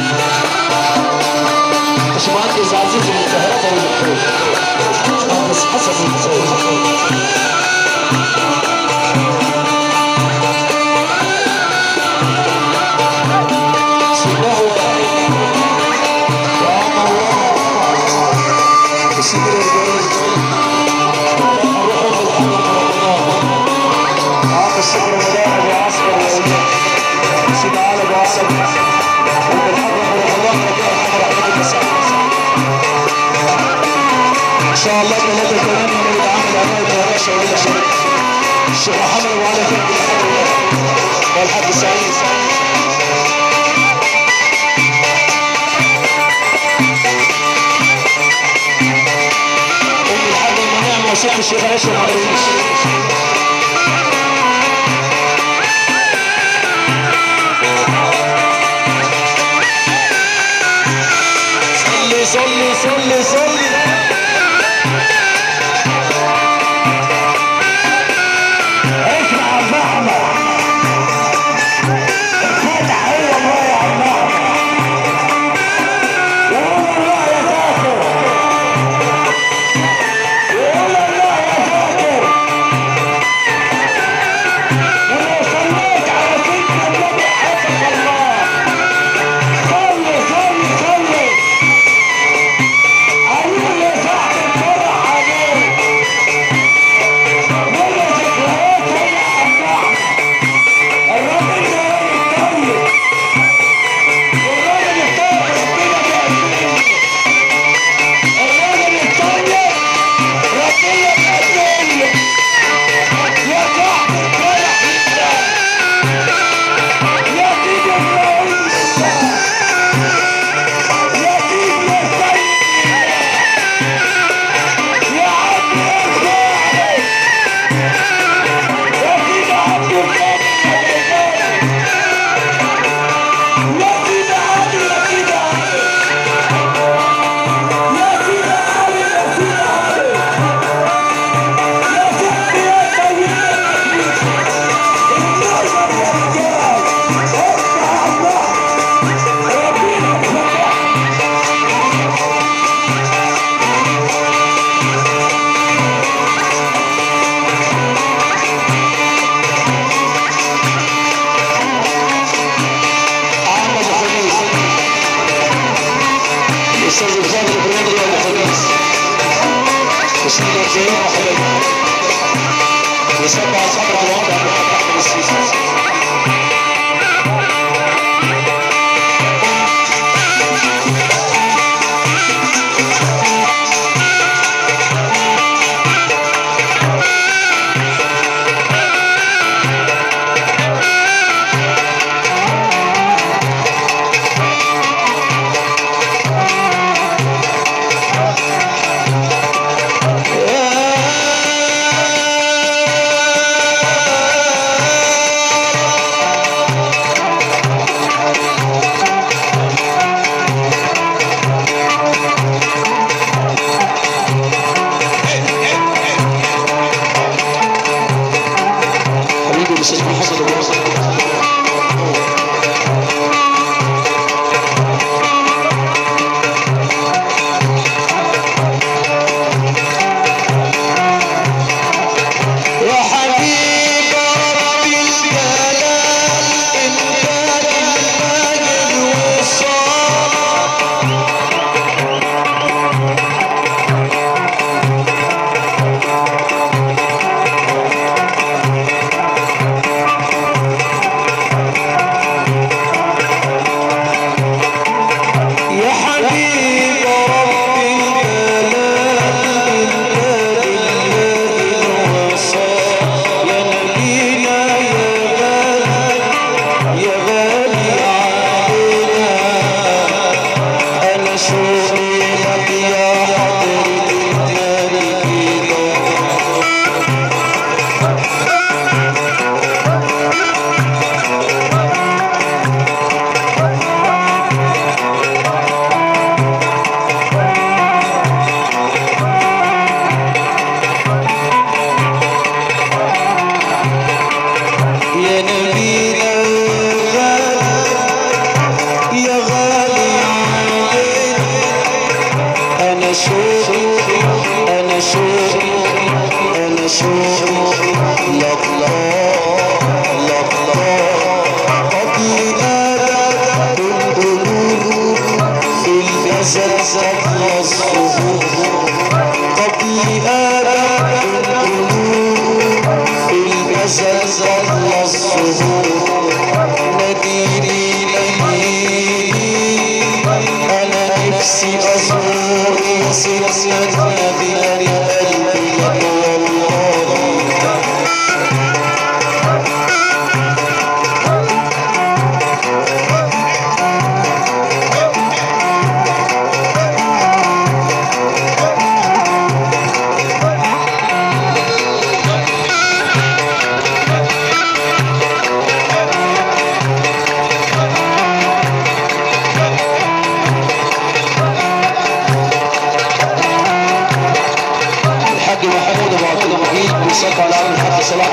باشمهندس عزيز من الكهرباء والمحروس، باشمهندس حسن المسؤول. ان شاء الله ثلاثة كمان من العمل عماية الرشا ولا شيء. الشيخ محمد ابو علي فهمي والحاج سعيد ام الحاج المناعم وست الشيخ اشرف عبد صلي اسمع الرحمة الفتح هي الله يا عم وقول الله يا ساتر وقول الله يا ساتر ولو صليت على سيدنا النبي حسب الله صلي عيون يا صاحبي الفرح عليك ولا ذكريات ولا أفراح الراجل ده راجل طيب والراجل الطيب ربنا بيقدمه الراجل الطيب ربنا بيقدمه يا صاحبي الفرح لله يا سيدي الرئيس يا سيدي يا سيد يا عم الفاعل يا سيدي عبد الغني يا سيدي علي يا سيدي علي يا سيدي علي يا سيدي علي يا صاحبي يا سيدي النظر يا رجال افتح الله ربنا فتح احمد الخميس الاستاذ الفاضل ابراهيم رياض الخميس اسمه زين محمد وسبع صبر الوضع تحت السيسي شوقي أنا شوقي أنا شوقي لله قبل آدم القلوب في الجسد تطلى الصفوف قبل آدم القلوب في الجسد تطلى الصفوف ناديني أنا نفسي أزور سلسلة نبي قلبي لك والله صلى على الحق صلاح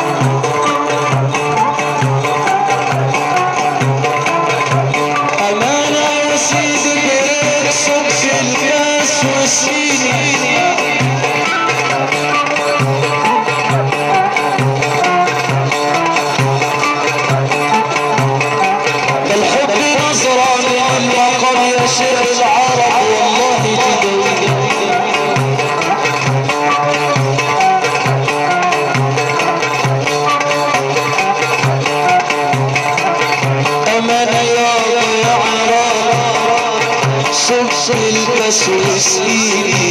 أمان واسقيني